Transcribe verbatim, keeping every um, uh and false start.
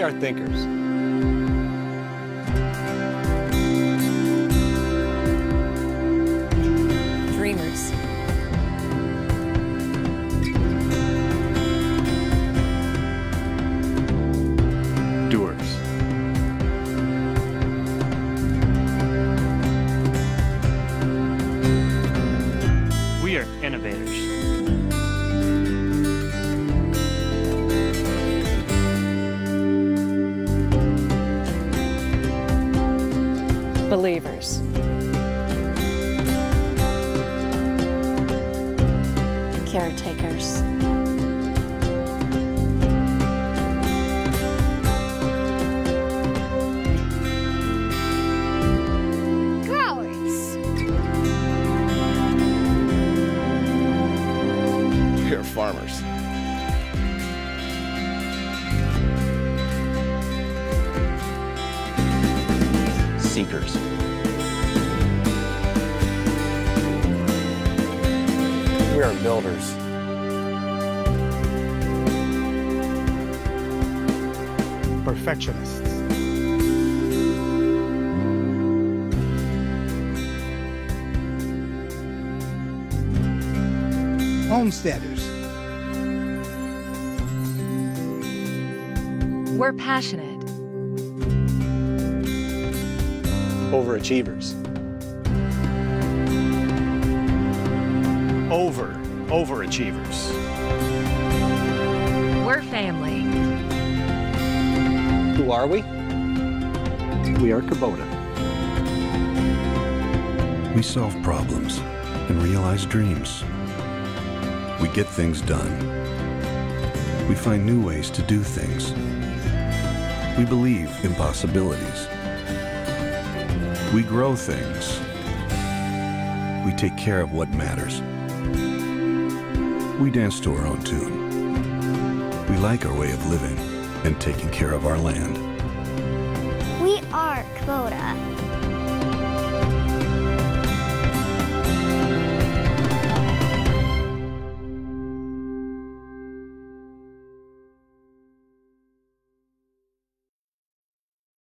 are thinkers. Dreamers. Doers. We are innovators. Believers. Caretakers. Growers. We are farmers. Seekers. We are builders. Perfectionists. Homesteaders. We're passionate. Overachievers. Over, overachievers. We're family. Who are we? We are Kubota. We solve problems and realize dreams. We get things done. We find new ways to do things. We believe in possibilities. We grow things. We take care of what matters. We dance to our own tune. We like our way of living and taking care of our land. We are Kubota.